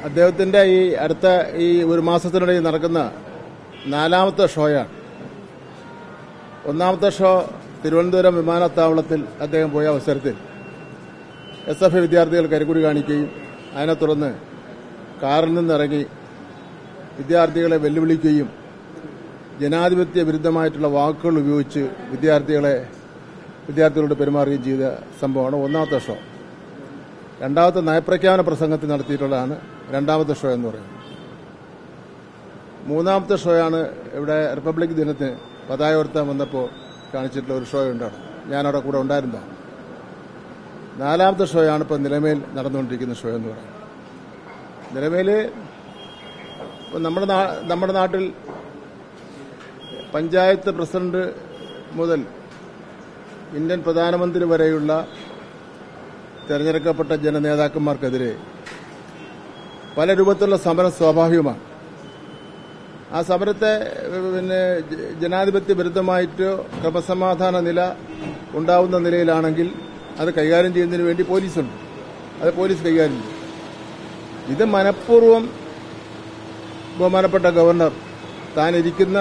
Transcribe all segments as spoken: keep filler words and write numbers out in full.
അദ്ദേഹത്തിന്റെ ഈ അടുത്ത ഈ ഒരു മാസത്തിനിടയിൽ നടക്കുന്ന നാലാമത്തെ ഷോയാണ്. ഒന്നാമത്തെ ഷോ തിരുവനന്തപുരം വിമാനത്താവളത്തിൽ അദ്ദേഹം പോയ അവസരത്തിൽ എസ് എഫ് ഐ വിദ്യാർത്ഥികൾ കരിക്കുടി കാണിക്കുകയും അതിനെ തുടർന്ന് കാറിൽ നിന്നിറങ്ങി വിദ്യാർത്ഥികളെ വെല്ലുവിളിക്കുകയും ജനാധിപത്യ വിരുദ്ധമായിട്ടുള്ള വാക്കുകൾ ഉപയോഗിച്ച് വിദ്യാർത്ഥികളെ വിദ്യാർത്ഥികളോട് പെരുമാറുകയും ചെയ്ത സംഭവമാണ് ഒന്നാമത്തെ ഷോ. രണ്ടാമത്തെ നയപ്രഖ്യാപന പ്രസംഗത്തിൽ നടത്തിയിട്ടുള്ളതാണ് രണ്ടാമത്തെ ഷോ എന്ന് പറയുന്നത്. മൂന്നാമത്തെ ഷോയാണ് ഇവിടെ റിപ്പബ്ലിക് ദിനത്തിന് പതാക ഉയർത്താൻ വന്നപ്പോൾ കാണിച്ചിട്ടുള്ള ഒരു ഷോ ഉണ്ടാണ്. ഞാനവിടെ കൂടെ ഉണ്ടായിരുന്നതാണ്. നാലാമത്തെ ഷോയാണ് ഇപ്പോൾ നിലമേൽ നടന്നുകൊണ്ടിരിക്കുന്ന ഷോ എന്ന് പറയുന്നത്. നിലമേൽ നമ്മുടെ നമ്മുടെ നാട്ടിൽ പഞ്ചായത്ത് പ്രസിഡന്റ് മുതൽ ഇന്ത്യൻ പ്രധാനമന്ത്രി വരെയുള്ള തെരഞ്ഞെടുക്കപ്പെട്ട ജനനേതാക്കന്മാർക്കെതിരെ പല രൂപത്തിലുള്ള സമരം സ്വാഭാവികമാണ്. ആ സമരത്തെ പിന്നെ ജനാധിപത്യ വിരുദ്ധമായിട്ടോ ക്രമസമാധാന നില ഉണ്ടാവുന്ന നിലയിലാണെങ്കിൽ അത് കൈകാര്യം ചെയ്യുന്നതിന് വേണ്ടി പോലീസുണ്ട്. അത് പോലീസ് കൈകാര്യം ചെയ്യും. ഇത് മനഃപൂർവ്വം ബഹുമാനപ്പെട്ട ഗവർണർ താൻ ഇരിക്കുന്ന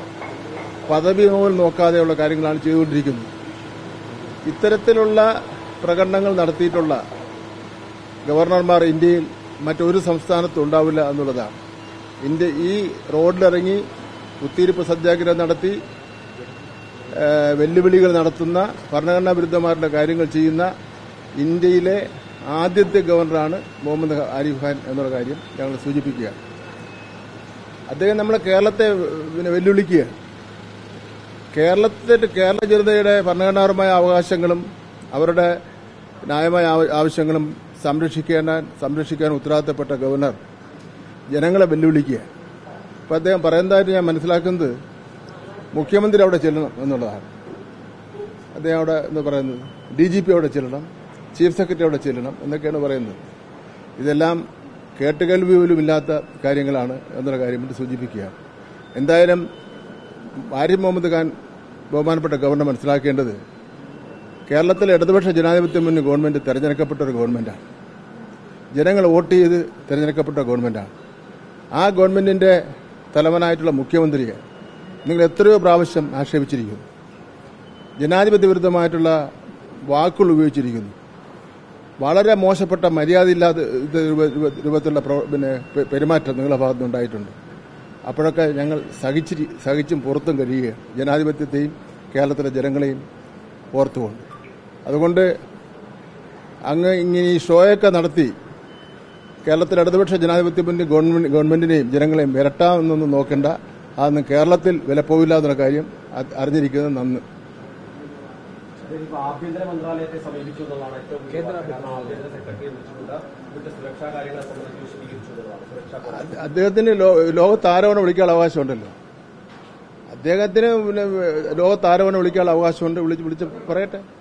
പദവി പോലും നോക്കാതെയുള്ള കാര്യങ്ങളാണ് ചെയ്തുകൊണ്ടിരിക്കുന്നത്. ഇത്തരത്തിലുള്ള പ്രകടനങ്ങൾ നടത്തിയിട്ടുള്ള ഗവർണർമാർ ഇന്ത്യയിൽ മറ്റൊരു സംസ്ഥാനത്തും ഉണ്ടാവില്ല എന്നുള്ളതാണ്. ഇന്ത്യ ഈ റോഡിലിറങ്ങി കുത്തിയിരിപ്പ് സത്യാഗ്രഹം നടത്തി വെല്ലുവിളികൾ നടത്തുന്ന ഭരണഘടനാ വിരുദ്ധമായിട്ടുള്ള കാര്യങ്ങൾ ചെയ്യുന്ന ഇന്ത്യയിലെ ആദ്യത്തെ ഗവർണറാണ് മുഹമ്മദ് ആരിഫ് ഖാൻ എന്നുള്ള കാര്യം ഞങ്ങൾ സൂചിപ്പിക്കുകയാണ്. അദ്ദേഹം നമ്മളെ കേരളത്തെ പിന്നെ വെല്ലുവിളിക്കുകയാണ്. കേരളത്തിൽ കേരള ജനതയുടെ ഭരണഘടനാപരമായ അവകാശങ്ങളും അവരുടെ ന്യായമായ ആവശ്യങ്ങളും സംരക്ഷിക്കാൻ സംരക്ഷിക്കാൻ ഉത്തരവാദിത്തപ്പെട്ട ഗവർണർ ജനങ്ങളെ വെല്ലുവിളിക്കുക. അപ്പം അദ്ദേഹം പറയുന്നതായിട്ട് ഞാൻ മനസ്സിലാക്കുന്നത് മുഖ്യമന്ത്രി അവിടെ ചെല്ലണം എന്നുള്ളതാണ്. അദ്ദേഹം അവിടെ എന്ന് പറയുന്നത് ഡി ജി പി അവിടെ ചെല്ലണം, ചീഫ് സെക്രട്ടറി അവിടെ ചെല്ലണം എന്നൊക്കെയാണ് പറയുന്നത്. ഇതെല്ലാം കേട്ടുകേൾവി പോലും ഇല്ലാത്ത കാര്യങ്ങളാണ് എന്നുള്ള കാര്യം കൊണ്ട് സൂചിപ്പിക്കുകയാണ്. എന്തായാലും ആരിഫ് മുഹമ്മദ് ഖാൻ ബഹുമാനപ്പെട്ട ഗവർണർ മനസ്സിലാക്കേണ്ടത് കേരളത്തിലെ ഇടതുപക്ഷ ജനാധിപത്യ മുന്നണി ഗവൺമെന്റ് തെരഞ്ഞെടുക്കപ്പെട്ട ഒരു ഗവൺമെന്റാണ്. ജനങ്ങൾ വോട്ട് ചെയ്ത് തെരഞ്ഞെടുക്കപ്പെട്ട ഗവൺമെന്റാണ്. ആ ഗവൺമെന്റിന്റെ തലവനായിട്ടുള്ള മുഖ്യമന്ത്രിയെ നിങ്ങൾ എത്രയോ പ്രാവശ്യം ആക്ഷേപിച്ചിരിക്കുന്നു. ജനാധിപത്യ വിരുദ്ധമായിട്ടുള്ള വാക്കുകൾ ഉപയോഗിച്ചിരിക്കുന്നു. വളരെ മോശപ്പെട്ട മര്യാദയില്ലാത്ത രൂപത്തിലുള്ള പിന്നെ പെരുമാറ്റം നിങ്ങളുടെ ഭാഗത്തുനിന്നുണ്ടായിട്ടുണ്ട്. അപ്പോഴൊക്കെ ഞങ്ങൾ സഹിച്ചിരി സഹിച്ചും പുറത്തും കഴിയുകയാണ്, ജനാധിപത്യത്തെയും കേരളത്തിലെ ജനങ്ങളെയും ഓർത്തുകൊണ്ട്. അതുകൊണ്ട് അങ്ങ് ഇങ്ങനെ ഈ ഷോയൊക്കെ നടത്തി കേരളത്തിലെ ഇടതുപക്ഷ ജനാധിപത്യ മുന്നണി ഗവൺമെന്റ് ഗവൺമെന്റിനെയും ജനങ്ങളെയും വിരട്ടാമെന്നൊന്നും നോക്കേണ്ട. അതൊന്നും കേരളത്തിൽ വിലപ്പോവില്ല എന്നുള്ള കാര്യം അറിഞ്ഞിരിക്കുന്നത് നന്ന്. ആഭ്യന്തര മന്ത്രാലയത്തെ സമീപിച്ചു എന്നുള്ളതാണ് ഏറ്റവും ആഭ്യന്തര സെക്രട്ടറിയെ വിളിച്ചുകൊണ്ട് ഇവിടുത്തെ സുരക്ഷാ കാര്യങ്ങളെ സംബന്ധിച്ച് വിശദീകരിച്ചു. അദ്ദേഹത്തിന് ലോകത്താരോപണം വിളിക്കാനുള്ള അവകാശമുണ്ടല്ലോ. അദ്ദേഹത്തിന് പിന്നെ ലോകത്താരോപണം വിളിക്കാനുള്ള അവകാശമുണ്ട്. വിളിച്ച് വിളിച്ച് പറയട്ടെ.